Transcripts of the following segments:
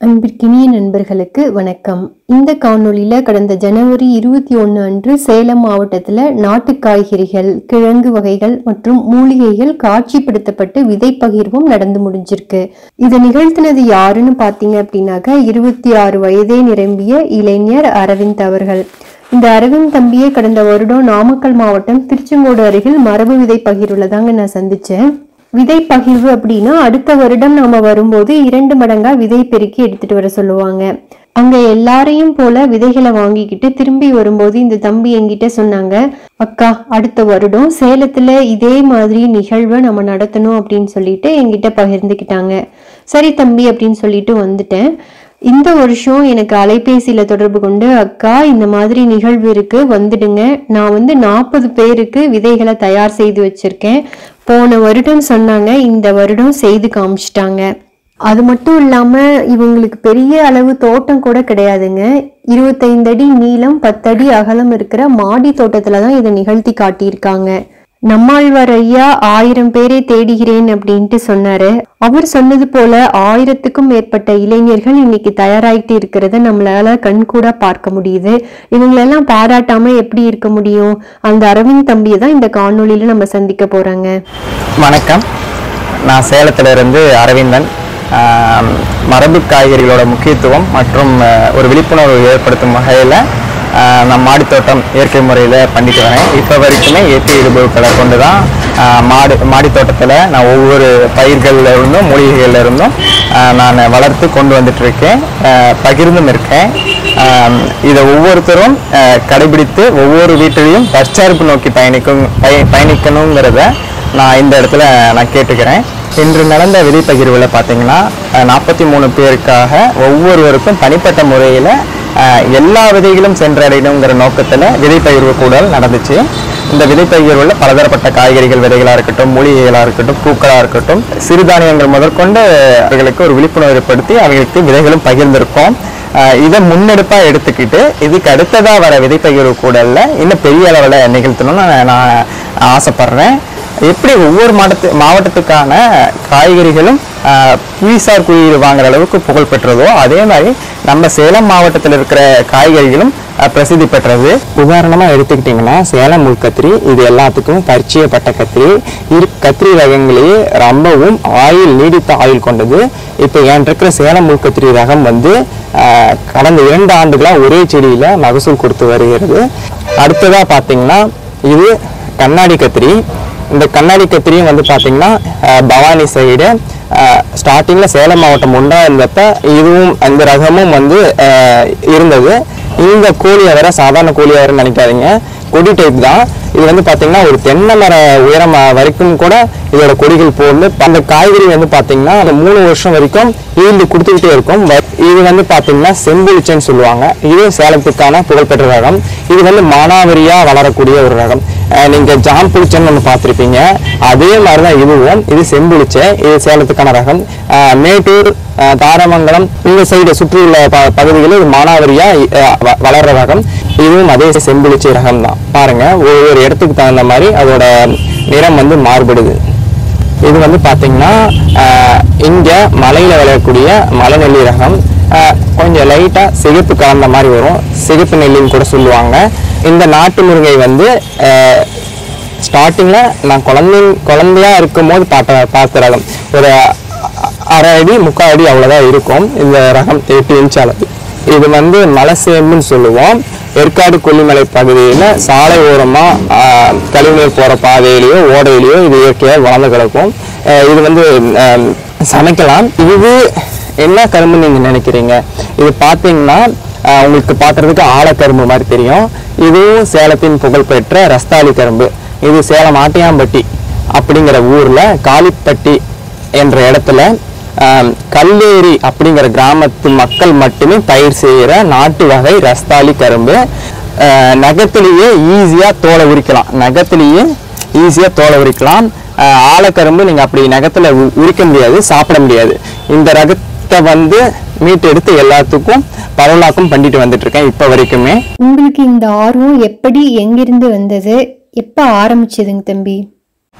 அன்பிற்கினிய நண்பர்களுக்கு வணக்கம். இந்த காணொளியில கடந்த ஜனவரி 21 அன்று சேலம் மாவட்டத்துல நாட்டு காய்கறிகள், கிழங்கு வகைகள் மற்றும் மூலிகைகள் காட்சிப்படுத்தப்பட்டு விதை பகிர்வும் நடந்து முடிஞ்சிருக்கு. இதை நிகழ்த்தினது யாருன்னு பாத்தீங்க அப்படின்னாக்க 26 வயதே நிரம்பிய இளைஞர் அரவிந்த் அவர்கள். இந்த அரவிந்த் தம்பியை கடந்த வருடம் நாமக்கல் மாவட்டம் திருச்செங்கோடு அருகில் மரபு விதை பகிர்வுல தாங்க நான் சந்திச்சேன். விதை பகிர்வு அப்படின்னா அடுத்த வருடம் நாம வரும்போது 2 மடங்கா விதை பெருக்கி எடுத்துட்டு வர சொல்லுவாங்க. அங்க எல்லாரையும் போல விதைகளை வாங்கிக்கிட்டு திரும்பி வரும்போது இந்த தம்பி என்கிட்ட சொன்னாங்க, அக்கா அடுத்த வருடம் சேலத்துல இதே மாதிரி நிகழ்வை நம்ம நடத்தணும் அப்படின்னு சொல்லிட்டு என்கிட்ட பகிர்ந்துக்கிட்டாங்க. சரி தம்பி அப்படின்னு சொல்லிட்டு வந்துட்டேன். இந்த வருஷம் எனக்கு அலைபேசியில தொடர்பு கொண்டு, அக்கா இந்த மாதிரி நிகழ்வு இருக்கு வந்துடுங்க, நான் 40 பேருக்கு விதைகளை தயார் செய்து வச்சிருக்கேன். போன வருடம் சொன்னாங்க, இந்த வருடம் செய்து காமிச்சிட்டாங்க. அது மட்டும் இல்லாம இவங்களுக்கு பெரிய அளவு தோட்டம் கூட கிடையாதுங்க. 25 அடி நீளம் 10 அடி அகலம் இருக்கிற மாடி தோட்டத்துலதான் இதை நிகழ்த்தி காட்டியிருக்காங்க. நம்மாழ்வார் ஐயா 1000 பேரை தேடுகிறேன் அப்படின்ட்டு சொன்னாரு. அவர் சொன்னது போல 1000க்கும் மேற்பட்ட இளைஞர்கள் இன்னைக்கு தயாராகிட்டு இருக்கிறத நம்மளால கண்கூட பார்க்க முடியுது. இவங்களெல்லாம் பாராட்டாம எப்படி இருக்க முடியும்? அந்த அரவிந்த் தம்பியை தான் இந்த காணொளியில நம்ம சந்திக்க போறாங்க. வணக்கம், நான் சேலத்துல இருந்து அரவிந்தன். மரபு காய்கறிகளோட முக்கியத்துவம் மற்றும் ஒரு விழிப்புணர்வு ஏற்படுத்தும் வகையில் நான் மாடித்தோட்டம் இயற்கை முறையில் பண்ணிட்டு வரேன். இப்போ வரைக்குமே இயற்கை இடுபொருட்களை கொண்டு தான் மாடித்தோட்டத்தில் நான் ஒவ்வொரு பயிர்கள்ல இருந்தும் மூலிகைகள்ல இருந்தும் நான் வளர்த்து கொண்டு வந்துட்டு இருக்கேன், பகிர்ந்தும் இருக்கேன். இதை ஒவ்வொருத்தரும் கடைபிடித்து ஒவ்வொரு வீட்டிலையும் தற்சார்பு நோக்கி பயணிக்கணுங்கிறத நான் இந்த இடத்துல நான் கேட்டுக்கிறேன். இன்று நடந்த விதை பகிர்வில் பார்த்தீங்கன்னா 43 பேருக்காக ஒவ்வொருவருக்கும் தனிப்பட்ட முறையில் எல்லா விதைகளும் சென்றடையணுங்கிற நோக்கத்தில் விதை பகிர்வு கூடல் நடந்துச்சு. இந்த விதை பகிர்வில் பலதரப்பட்ட காய்கறிகள் விதைகளாக இருக்கட்டும், மூலிகைகளாக இருக்கட்டும், பூக்களாக இருக்கட்டும், சிறுதானியங்கள் முதற்கொண்டு அவர்களுக்கு ஒரு விழிப்புணர்வு ஏற்படுத்தி அவர்களுக்கு விதைகளும் பகிர்ந்திருக்கோம். இதை முன்னெடுப்பாக எடுத்துக்கிட்டு இதுக்கு அடுத்ததாக வர விதை பகிர்வு கூடலில் இன்னும் பெரிய அளவில் நிகழ்த்தணும்னு நான் ஆசைப்படுறேன். எப்படி ஒவ்வொரு மாவட்டத்துக்கான காய்கறிகளும் புவிசார் குறியீடு வாங்குற அளவுக்கு புகழ் பெற்றதோ அதே மாதிரி நம்ம சேலம் மாவட்டத்தில் இருக்கிற காய்கறிகளும் பிரசித்தி பெற்றது. உதாரணமாக எடுத்துக்கிட்டிங்கன்னா சேலம் முள்கத்திரி, இது எல்லாத்துக்கும் பரிச்சயப்பட்ட கத்திரி. கத்திரி ரகங்களே ரொம்பவும் நீடித்த ஆயுள் கொண்டது. இப்போ என் இருக்கிற சேலம் முள்கத்திரி ரகம் கடந்த 2 ஆண்டுகளாக ஒரே செடியில் மகசூல் கொடுத்து வருகிறது. அடுத்ததாக பார்த்தீங்கன்னா இது கண்ணாடி கத்திரி. இந்த கண்ணாடி கத்திரியும் பார்த்தீங்கன்னா பவானி சைடு ஸ்டார்டிங்கில் சேலம் மாவட்டம் உண்டா இருந்தப்ப இதுவும் அந்த ரகமும் இருந்தது. இந்த கோழியவரை சாதாரண கோழியவரைன்னு நினைக்காதீங்க, கொடி டைப் தான். இது பார்த்தீங்கன்னா ஒரு தென்னை மர உயரம் வரைக்கும் கூட இதோட கொடிகள் போகுது. அந்த காய்கறி பார்த்தீங்கன்னா அந்த 3 வருஷம் வரைக்கும் ஈல்டு கொடுத்துக்கிட்டே இருக்கும். இது பார்த்தீங்கன்னா செம்புளிச்சைன்னு சொல்லுவாங்க. இது சேலத்துக்கான புகழ்பெற்ற ரகம். இது மானாவரியா வளரக்கூடிய ஒரு ரகம். நீங்க ஜாம் புளிச்சைன்னு பார்த்துருப்பீங்க, அதே மாதிரிதான் இதுவும். இது செம்புளிச்சை, இது சேலத்துக்கான ரகம். மேட்டூர், தாரமங்கலம் இந்த சைடு சுற்றியுள்ள பகுதிகளில் இது மானாவரியா வளர்ற ரகம். இதுவும் அதே செம்புளிச்சை ரகம் தான். பாருங்க, ஒவ்வொரு இடத்துக்கு தகுந்த மாதிரி அதோட நிறம் மாறுபடுது. இது பார்த்தீங்கன்னா இங்க மலையில விளையக்கூடிய மலைநெல்லி ரகம். கொஞ்சம் லைட்டா சிகப்பு கலந்த மாதிரி வரும், சிகப்பு நெல்லின்னு கூட சொல்லுவாங்க. இந்த நாட்டு முருங்கை ஸ்டார்டிங்ல நான் குழந்தையா இருக்கும் போது பார்த்த ரகம். ஒரு 1/2 அடி 3/4 அடி அவ்வளவுதான் இருக்கும் இந்த ரகம், 8 இன்ச் அளவு. இது மலை சேம்புன்னு சொல்லுவோம். ஏற்காடு கொல்லிமலை பகுதியில் சாலை ஓரமா கழிவுநீர் போற பாதையிலையோ ஓடையிலையோ இது இயற்கையாக வளர்ந்து கிடக்கும். இது சமைக்கலாம். இது என்ன கரும்புன்னு நீங்க நினைக்கிறீங்க? இது பார்த்தீங்கன்னா உங்களுக்கு பார்க்கறதுக்கு ஆலக்கரும்பு மாதிரி தெரியும். இதுவும் சேலத்தின் புகழ்பெற்ற ரஸ்தாளி கரும்பு. இது சேலம் ஆட்டியாம்பட்டி அப்படிங்கிற ஊர்ல காளிப்பட்டி என்ற இடத்துல கல்லேரி அப்படிங்கிற கிராமத்து மக்கள் மட்டுமே பயிர் செய்கிற நாட்டு வகை ரஸ்தாளி கரும்பு. நகத்திலேயே ஈஸியா தோலை உரிக்கலாம். ஆலக்கரும்பு நீங்க அப்படி நகத்துல உரிக்க முடியாது, சாப்பிட முடியாது. இந்த ரகத்தை மீட்டு எடுத்து எல்லாத்துக்கும் பரவலாக்கம் பண்ணிட்டு வந்துட்டு இருக்கேன் இப்ப வரைக்குமே. உங்களுக்கு இந்த ஆர்வம் எப்படி, எங்கிருந்து வந்தது, எப்ப ஆரம்பிச்சதுங்க தம்பி?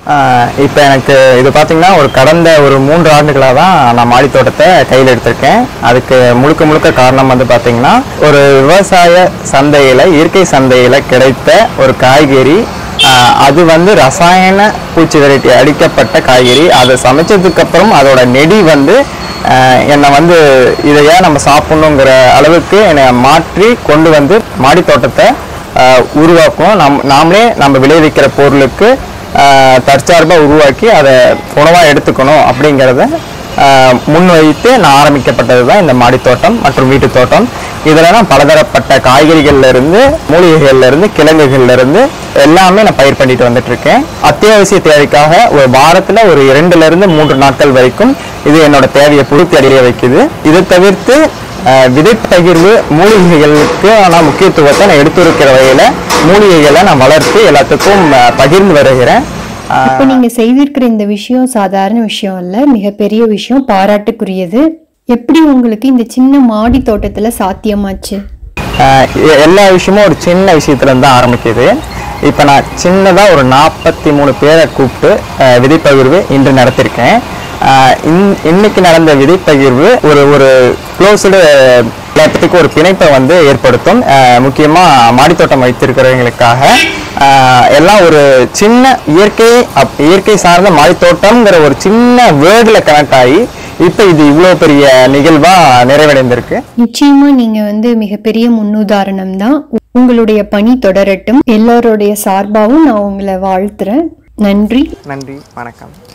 இப்போ எனக்கு இது பார்த்தீங்கன்னா கடந்த ஒரு 3 ஆண்டுகளாக தான் நான் மாடித்தோட்டத்தை கையில் எடுத்திருக்கேன். அதுக்கு முழுக்க காரணம் வந்து பார்த்தீங்கன்னா, ஒரு விவசாய சந்தையில், இயற்கை சந்தையில் கிடைத்த ஒரு காய்கறி, அது வந்து ரசாயன பூச்சி விரட்டி அடிக்கப்பட்ட காய்கறி. அதை சமைச்சதுக்கப்புறம் அதோட நெடி வந்து என்னை வந்து இதையா நம்ம சாப்பிட்ணுங்கிற அளவுக்கு என்னை மாற்றி கொண்டு வந்து மாடித்தோட்டத்தை உருவாக்கும். நாமளே நம்ம விளைவிக்கிற பொருளுக்கு தற்சார்பாக உருவாக்கி அதை உணவாக எடுத்துக்கணும் அப்படிங்கிறத முன்வைத்து நான் ஆரம்பிக்கப்பட்டது தான் இந்த மாடித்தோட்டம் மற்றும் வீட்டு தோட்டம். இதில் நான் பலதரப்பட்ட காய்கறிகள்லேருந்து, மூலிகைகள்லேருந்து, கிழங்குகள்லேருந்து எல்லாமே நான் பயிர் பண்ணிட்டு வந்துட்டு இருக்கேன். அத்தியாவசிய தேவைக்காக ஒரு வாரத்தில் ஒரு 2லிருந்து 3 நாட்கள் வரைக்கும் இது என்னோட தேவையை பூர்த்தி அடைய வைக்குது. இதை தவிர்த்து விதைப்பகிர்வு மூலிகைகளுக்கு ஆனால் முக்கியத்துவத்தை நான் எடுத்துரைக்கிற வகையில் மூலிகைகளை நான் வளர்த்து எல்லாத்துக்கும் பகிர்ந்து வருகிறேன். இப்போ நீங்க செய்திருக்கிற இந்த விஷயம் சாதாரண விஷயம் இல்ல, மிகப்பெரிய விஷயம், பாராட்டுக்குரியது. எப்படி உங்களுக்கு இந்த சின்ன மாடி தோட்டத்துல சாத்தியமாச்சு? எல்லா விஷயமும் ஒரு சின்ன விஷயத்துல இருந்து ஆரம்பிக்குது. இப்போ நான் சின்னதாக ஒரு 43 பேரை கூப்பிட்டு விதைப்பகிர்வு இன்று நடத்திருக்கேன். இன்னைக்கு நடந்த விதைப்பகிர்வு ஒரு க்ளோஸ்டு எல்லாத்துக்கும் ஒரு பிணைப்பை வந்து ஏற்படுத்தும். முக்கியமாக மாடித்தோட்டம் வைத்திருக்கிறவங்களுக்காக எல்லாம் ஒரு சின்ன இயற்கை சார்ந்த மாடித்தோட்டம்ங்கிற ஒரு சின்ன வேர்டில் கனெக்ட் ஆகி இப்போ இது இவ்வளோ பெரிய நிகழ்வா நிறைவடைந்திருக்கு. நிச்சயமா நீங்க வந்து மிகப்பெரிய முன்னுதாரணம் தான். உங்களுடைய பணி தொடரட்டும். எல்லோருடைய சார்பாகவும் நான் உங்களை வாழ்த்துறேன். நன்றி. நன்றி, வணக்கம்.